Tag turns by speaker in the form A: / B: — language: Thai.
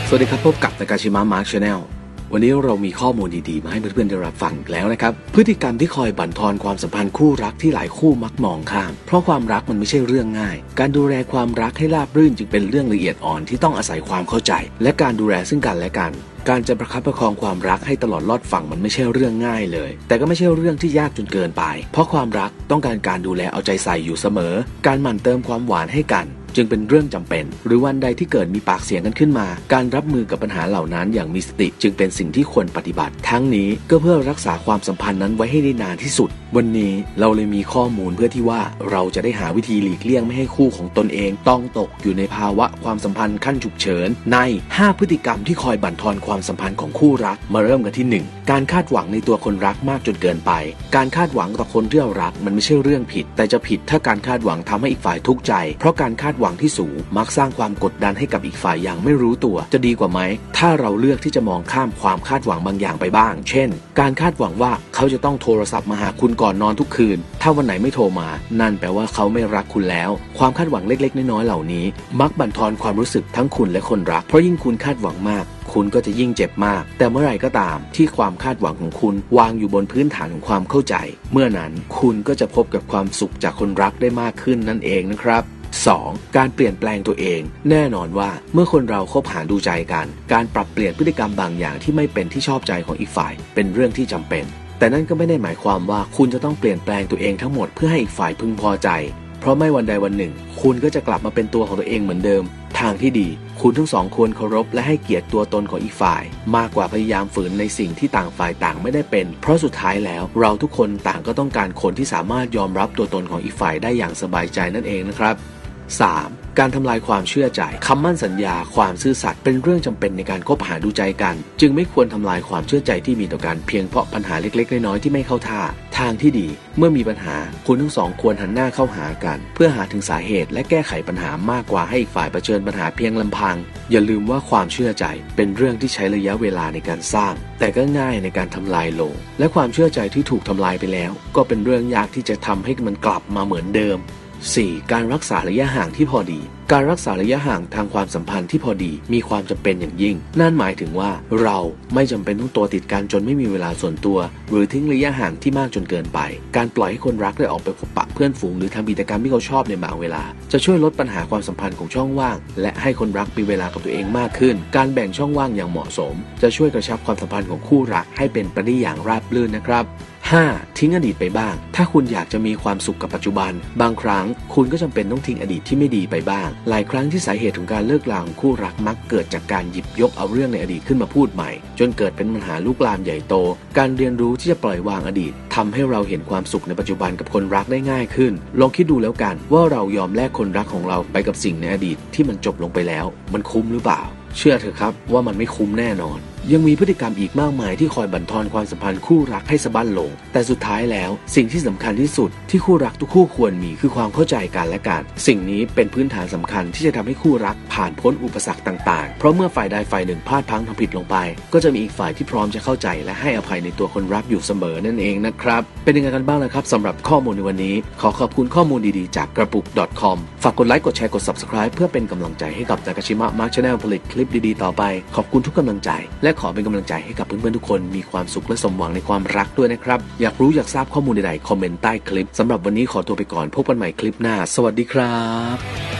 A: สวัสดีครับพบกับนากาชิมะมาร์คชาแนลวันนี้เรามีข้อมูลดีๆมาให้เพื่อนๆได้รับฟังแล้วนะครับพฤติกรรมที่คอยบั่นทอนความสัมพันธ์คู่รักที่หลายคู่มักมองข้ามเพราะความรักมันไม่ใช่เรื่องง่ายการดูแลความรักให้ราบรื่นจึงเป็นเรื่องละเอียดอ่อนที่ต้องอาศัยความเข้าใจและการดูแลซึ่งกันและกันการจะประคับประคองความรักให้ตลอดรอดฝั่งมันไม่ใช่เรื่องง่ายเลยแต่ก็ไม่ใช่เรื่องที่ยากจนเกินไปเพราะความรักต้องการดูแลเอาใจใส่อยู่เสมอการหมั่นเติมความหวานให้กันจึงเป็นเรื่องจำเป็นหรือวันใดที่เกิดมีปากเสียงกันขึ้นมาการรับมือกับปัญหาเหล่านั้นอย่างมีสติจึงเป็นสิ่งที่ควรปฏิบัติทั้งนี้ก็เพื่อรักษาความสัมพันธ์นั้นไว้ให้ได้นานที่สุดวันนี้เราเลยมีข้อมูลเพื่อที่ว่าเราจะได้หาวิธีหลีกเลี่ยงไม่ให้คู่ของตนเองต้องตกอยู่ในภาวะความสัมพันธ์ขั้นฉุกเฉินใน5พฤติกรรมที่คอยบั่นทอนความสัมพันธ์ของคู่รักมาเริ่มกันที่1การคาดหวังในตัวคนรักมากจนเกินไปการคาดหวังต่อคนที่เรารักมันไม่ใช่เรื่องผิดแต่จะผิดถ้าการคาดหวังทำให้อีกฝ่ายทุกข์ใจเพราะการคาดหวังที่สูงมักสร้างความกดดันให้กับอีกฝ่ายอย่างไม่รู้ตัวจะดีกว่าไหมถ้าเราเลือกที่จะมองข้ามความคาดหวังบางอย่างไปบ้างเช่นการคาดหวังว่าเขาจะต้องโทรศัพท์มาหาคุณก่อนนอนทุกคืนถ้าวันไหนไม่โทรมานั่นแปลว่าเขาไม่รักคุณแล้วความคาดหวังเล็กๆน้อยๆเหล่านี้มักบั่นทอนความรู้สึกทั้งคุณและคนรักเพราะยิ่งคุณคาดหวังมากคุณก็จะยิ่งเจ็บมากแต่เมื่อไหร่ก็ตามที่ความคาดหวังของคุณวางอยู่บนพื้นฐานของความเข้าใจเมื่อนั้นคุณก็จะพบกับความสุขจากคนรักได้มากขึ้นนั่นเองนะครับ2. การเปลี่ยนแปลงตัวเองแน่นอนว่าเมื่อคนเราคบหาดูใจกันการปรับเปลี่ยนพฤติกรรมบางอย่างที่ไม่เป็นที่ชอบใจของอีกฝ่ายเป็นเรื่องที่จำเป็นแต่นั่นก็ไม่ได้หมายความว่าคุณจะต้องเปลี่ยนแปลงตัวเองทั้งหมดเพื่อให้อีกฝ่ายพึงพอใจเพราะไม่วันใดวันหนึ่งคุณก็จะกลับมาเป็นตัวของตัวเองเหมือนเดิมทางที่ดีคุณทั้งสองควรเคารพและให้เกียรติตัวตนของอีกฝ่ายมากกว่าพยายามฝืนในสิ่งที่ต่างฝ่ายต่างไม่ได้เป็นเพราะสุดท้ายแล้วเราทุกคนต่างก็ต้องการคนที่สามารถยอมรับตัวตนของอีกฝ่ายได้อย่างสบายใจนั่นเองนะครับ3. การทำลายความเชื่อใจคำมั่นสัญญาความซื่อสัตย์เป็นเรื่องจำเป็นในการคบหาดูใจกันจึงไม่ควรทำลายความเชื่อใจที่มีต่อกันเพียงเพราะปัญหาเล็กๆน้อยๆที่ไม่เข้าท่าทางที่ดีเมื่อมีปัญหาคุณทั้งสองควรหันหน้าเข้าหากันเพื่อหาถึงสาเหตุและแก้ไขปัญหามากกว่าให้อีกฝ่ายเผชิญปัญหาเพียงลำพังอย่าลืมว่าความเชื่อใจเป็นเรื่องที่ใช้ระยะเวลาในการสร้างแต่ก็ง่ายในการทำลายลงและความเชื่อใจที่ถูกทำลายไปแล้วก็เป็นเรื่องยากที่จะทำให้มันกลับมาเหมือนเดิม4. การรักษาระยะห่างที่พอดีการรักษาระยะห่างทางความสัมพันธ์ที่พอดีมีความจำเป็นอย่างยิ่งนั่นหมายถึงว่าเราไม่จำเป็นต้องตัวติดกันจนไม่มีเวลาส่วนตัวหรือทิ้งระยะห่างที่มากจนเกินไปการปล่อยให้คนรักได้ออกไปพบปะเพื่อนฝูงหรือทำกิจกรรมที่เขาชอบในบางเวลาจะช่วยลดปัญหาความสัมพันธ์ของช่องว่างและให้คนรักมีเวลากับตัวเองมากขึ้นการแบ่งช่องว่างอย่างเหมาะสมจะช่วยกระชับความสัมพันธ์ของคู่รักให้เป็นไปได้อย่างราบรื่นนะครับ5. ทิ้งอดีตไปบ้างถ้าคุณอยากจะมีความสุขกับปัจจุบันบางครั้งคุณก็จำเป็นต้องทิ้งอดีตที่ไม่ดีไปบ้างหลายครั้งที่สาเหตุของการเลิกลาของคู่รักมักเกิดจากการหยิบยกเอาเรื่องในอดีตขึ้นมาพูดใหม่จนเกิดเป็นปัญหาลุกลามใหญ่โตการเรียนรู้ที่จะปล่อยวางอดีตทำให้เราเห็นความสุขในปัจจุบันกับคนรักได้ง่ายขึ้นลองคิดดูแล้วกันว่าเรายอมแลกคนรักของเราไปกับสิ่งในอดีตที่มันจบลงไปแล้วมันคุ้มหรือเปล่าเชื่อเถอะครับว่ามันไม่คุ้มแน่นอนยังมีพฤติกรรมอีกมากมายที่คอยบั่นทอนความสัมพันธ์คู่รักให้สะบั้นลงแต่สุดท้ายแล้วสิ่งที่สำคัญที่สุดที่คู่รักทุกคู่ควรมีคือความเข้าใจกันและกันสิ่งนี้เป็นพื้นฐานสำคัญที่จะทำให้คู่รักผ่านพ้นอุปสรรคต่างๆเพราะเมื่อฝ่ายใดฝ่ายหนึ่งพลาดพลั้งทำผิดลงไปก็จะมีอีกฝ่ายที่พร้อมจะเข้าใจและให้อภัยในตัวคนรักอยู่เสมอนั่นเองนะครับเป็นยังไงกันบ้างล่ะครับสำหรับข้อมูลในวันนี้ขอขอบคุณข้อมูลดีๆจากกระปุก .com ฝากกดไลค์กดแชร์กด Subscribe เพื่อเป็นกำลังใจให้กับนากาชิมะมาร์คชาแนลผลิตคลิปดีๆต่อไปขอบคุณทุกกำลังใจและขอเป็นกำลังใจให้กับเพื่อนๆทุกคนมีความสุขและสมหวังในความรักด้วยนะครับอยากรู้อยากทราบข้อมูลใดๆคอมเมนต์ใต้คลิปสำหรับวันนี้ขอตัวไปก่อนพบกันใหม่คลิปหน้าสวัสดีครับ